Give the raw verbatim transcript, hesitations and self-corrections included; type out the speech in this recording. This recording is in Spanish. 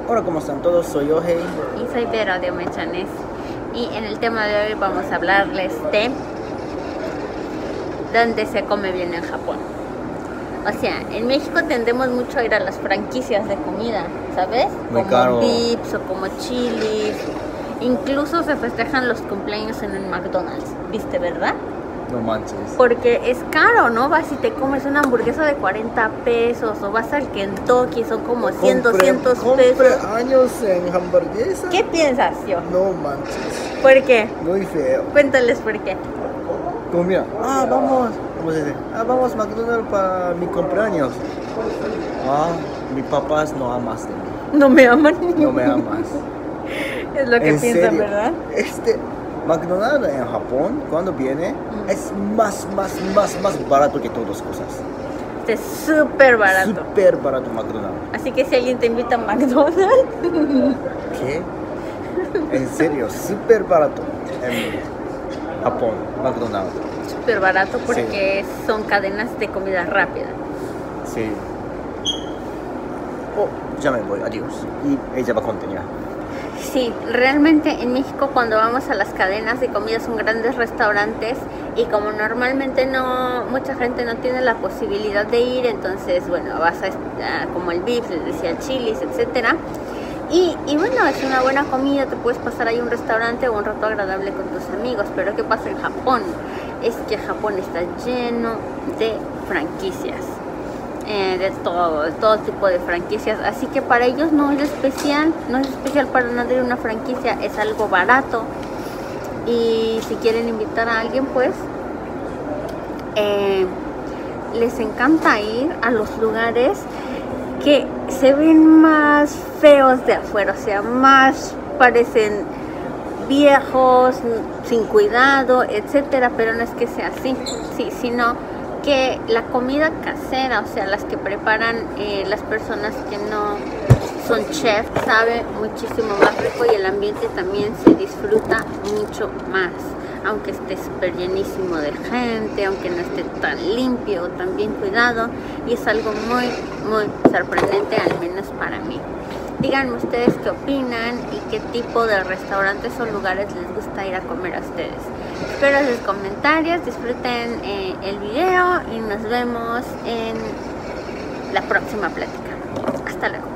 Hola, ¿cómo están todos? Soy Ohei. Y soy Vero de Omechanes. Y en el tema de hoy vamos a hablarles de dónde se come bien en Japón. O sea, en México tendemos mucho a ir a las franquicias de comida, ¿sabes? Muy como caro. Vips o como Chili's. Incluso se festejan los cumpleaños en el McDonald's, ¿viste, verdad? No manches. Porque es caro, ¿no? Vas y te comes una hamburguesa de cuarenta pesos, o vas al Kentucky, son como cien, doscientos compré pesos. años en hamburguesa. ¿Qué piensas, yo? No manches. ¿Por qué? Muy feo. Cuéntales por qué. Como mira, ah, vamos, ¿cómo se dice? Ah, vamos McDonald's para mi cumpleaños. Ah, mi papás no amas de mí. No me aman. No me amas. Es lo que ¿En piensan, serio? ¿verdad? Este McDonald's en Japón, cuando viene, mm. es más, más, más, más barato que todas las cosas. Es súper barato. Súper barato McDonald's. Así que si alguien te invita a McDonald's. ¿Qué? En serio, súper barato en Japón, McDonald's. Súper barato porque sí. Son cadenas de comida rápida. Sí. Oh, ya me voy, adiós. Y ella va a continuar. Sí, realmente en México cuando vamos a las cadenas de comida son grandes restaurantes y como normalmente no, mucha gente no tiene la posibilidad de ir, entonces bueno, vas a, a como el Vips, les decía Chili's, etcétera. Y, y bueno, es una buena comida, te puedes pasar ahí un restaurante o un rato agradable con tus amigos, pero ¿qué pasa en Japón? Es que Japón está lleno de franquicias. Eh, de todo, de todo tipo de franquicias, así que para ellos no es especial, no es especial para nadie una franquicia, es algo barato y si quieren invitar a alguien pues eh, les encanta ir a los lugares que se ven más feos de afuera, o sea, más parecen viejos, sin cuidado, etcétera, pero no es que sea así, sí, sino que la comida casera, o sea, las que preparan eh, las personas que no son chef, sabe muchísimo más rico y el ambiente también se disfruta mucho más, aunque esté súper llenísimo de gente, aunque no esté tan limpio o tan bien cuidado, y es algo muy, muy sorprendente, al menos para mí. Díganme ustedes qué opinan y qué tipo de restaurantes o lugares les gusta ir a comer a ustedes. Espero sus comentarios, disfruten eh, el video y nos vemos en la próxima plática. Hasta luego.